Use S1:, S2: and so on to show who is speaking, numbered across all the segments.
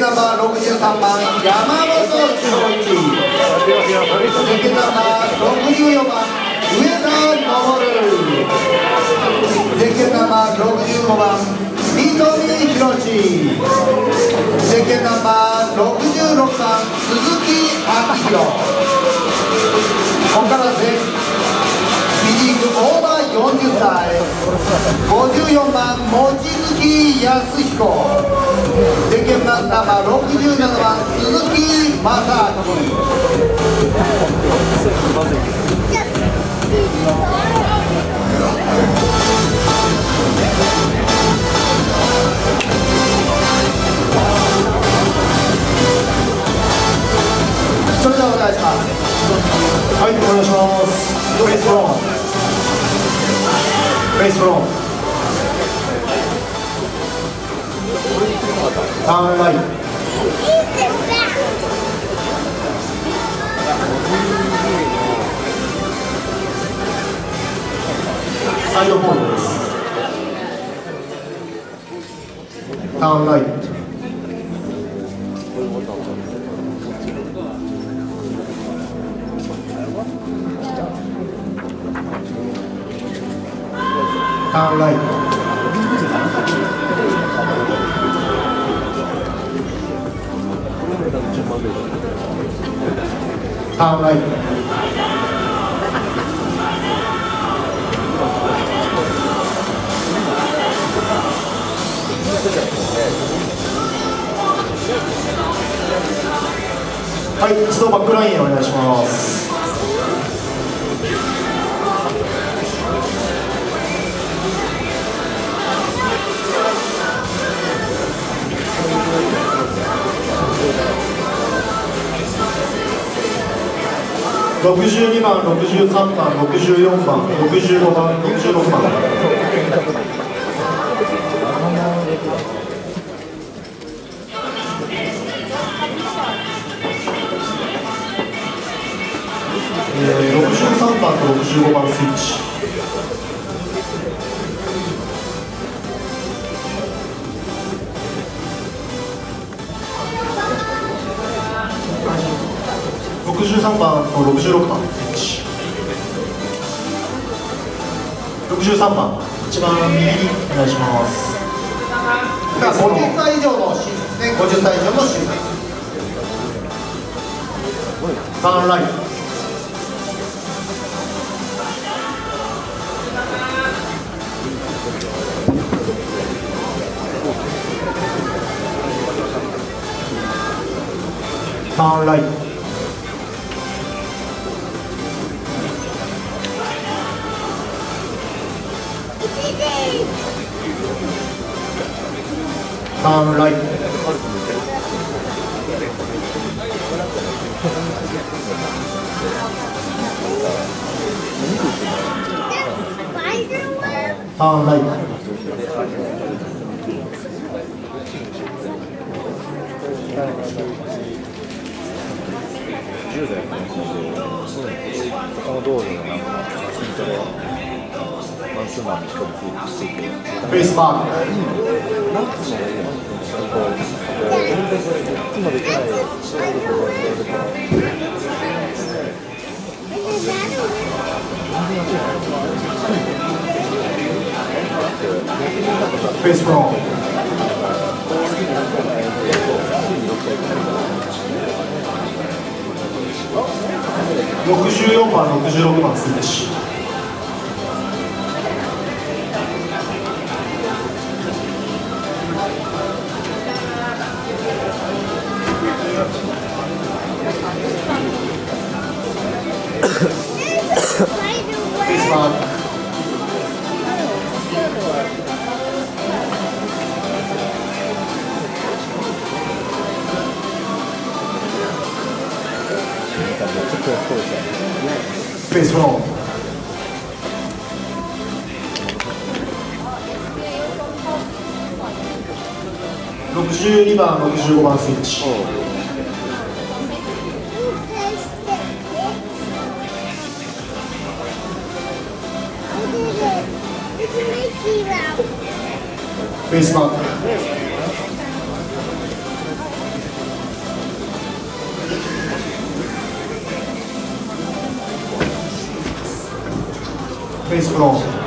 S1: ナンバー63番山本翔一、ゼッケンナンバー64番上田昇、ゼッケンナンバー65番三富博史、ゼッケンナンバー66番鈴木明宏。ここからです。フィジークオーバー40歳54番望月康彦、ゼッケンナンバー67番鈴木正明。それではお願いします。
S2: はい、お願いします。フェイスフロン、フェイスフロン、ターンライト、サイドポーズです。ターンライト、ターンライト、ターンライト、はい、一度バックラインお願いします。62番、63番、64番、65番、66番。63番と65番スイッチ。63番と66番スイッチ。63番、一番右にお願いします。
S1: 50歳以上のシステム、50歳以上のシステム。
S2: ターンライト、ターンライト、ターンライト、ターンライト、
S3: この道路のなんか筋トレマンツーマンにしかもついてる
S2: フェイスマーク、
S3: なんつうのがいいのこういつもできない仕事とかやると
S2: フェイスフロン、64番、66番スイッチ。フェイスマーク、フェイスフロン、62番、65番スイッチ。フェイスマーク、 フェイスフロー。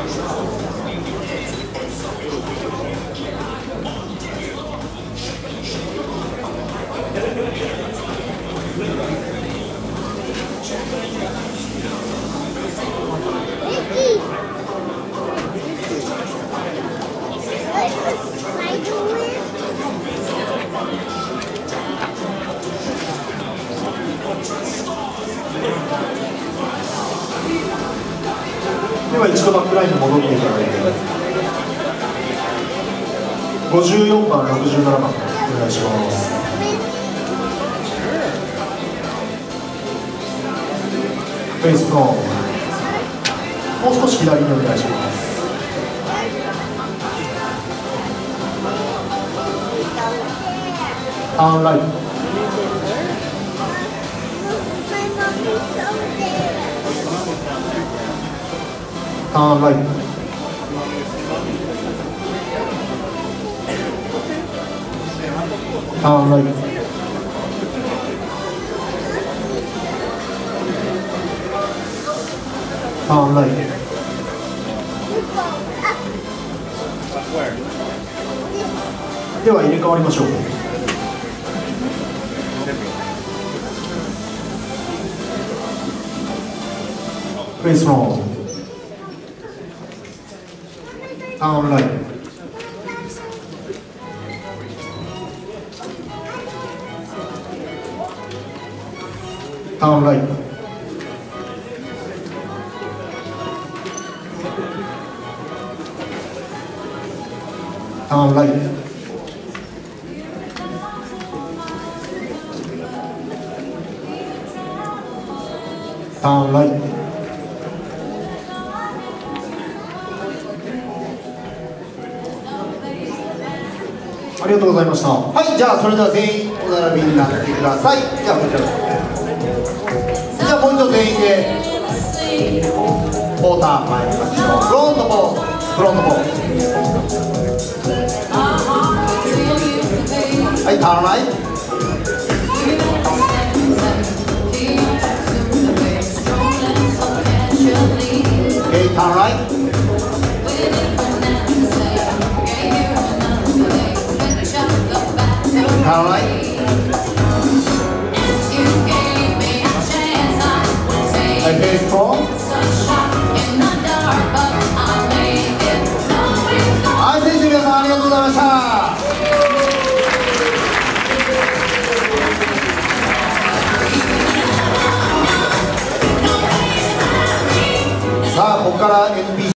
S2: では一度バックラインに戻っていただいて、54番、67番お願いします。フェイスフロー。もう少し左にお願いします。ターンライト。ターンライト。ターンライト。ターンライト。では入れ替わりましょう。フェイスロー。ターンライト。ターンライト。ターンライト。ターンライト。ありがとうございました。
S1: はい、じゃあそれでは全員お並びになってください。じゃあこちら。じゃあもう一度全員でポーター参りましょう。フロントポーズ、フロントポーズ。はい、ターンライト。Okay, turn right. Turn right. Okay, strong. はい、選手の皆さんありがとうございました。さあ、ここから NP